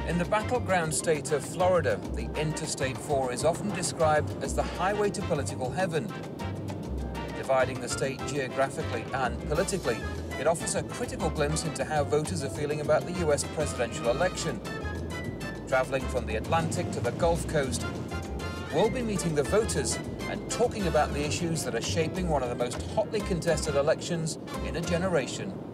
In the battleground state of Florida, the Interstate 4 is often described as the highway to political heaven. Dividing the state geographically and politically, it offers a critical glimpse into how voters are feeling about the US presidential election. Traveling from the Atlantic to the Gulf Coast, we'll be meeting the voters and talking about the issues that are shaping one of the most hotly contested elections in a generation.